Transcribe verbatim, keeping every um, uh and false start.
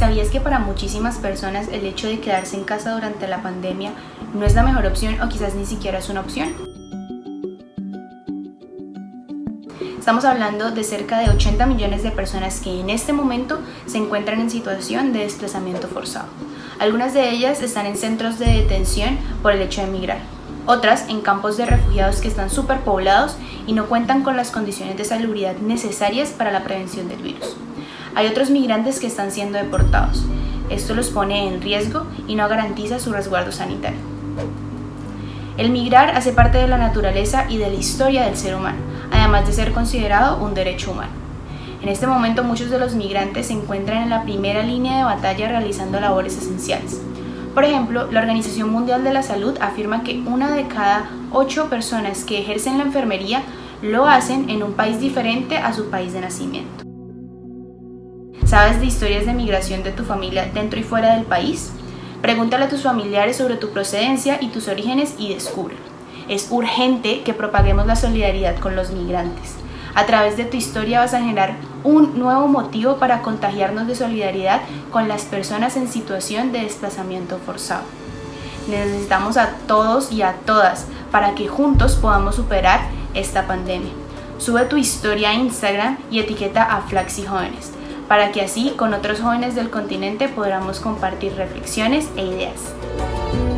¿Sabías que para muchísimas personas el hecho de quedarse en casa durante la pandemia no es la mejor opción o quizás ni siquiera es una opción? Estamos hablando de cerca de ochenta millones de personas que en este momento se encuentran en situación de desplazamiento forzado. Algunas de ellas están en centros de detención por el hecho de emigrar. Otras en campos de refugiados que están superpoblados y no cuentan con las condiciones de salubridad necesarias para la prevención del virus. Hay otros migrantes que están siendo deportados. Esto los pone en riesgo y no garantiza su resguardo sanitario. El migrar hace parte de la naturaleza y de la historia del ser humano, además de ser considerado un derecho humano. En este momento muchos de los migrantes se encuentran en la primera línea de batalla realizando labores esenciales. Por ejemplo, la Organización Mundial de la Salud afirma que una de cada ocho personas que ejercen la enfermería lo hacen en un país diferente a su país de nacimiento. ¿Sabes de historias de migración de tu familia dentro y fuera del país? Pregúntale a tus familiares sobre tu procedencia y tus orígenes y descubre. Es urgente que propaguemos la solidaridad con los migrantes. A través de tu historia vas a generar un nuevo motivo para contagiarnos de solidaridad con las personas en situación de desplazamiento forzado. Necesitamos a todos y a todas para que juntos podamos superar esta pandemia. Sube tu historia a Instagram y etiqueta a Flaxi Jóvenes, para que así con otros jóvenes del continente podamos compartir reflexiones e ideas.